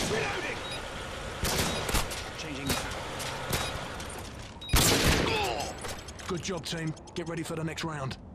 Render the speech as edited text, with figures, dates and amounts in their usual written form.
Reloading! Changing. Good job, team. Get ready for the next round.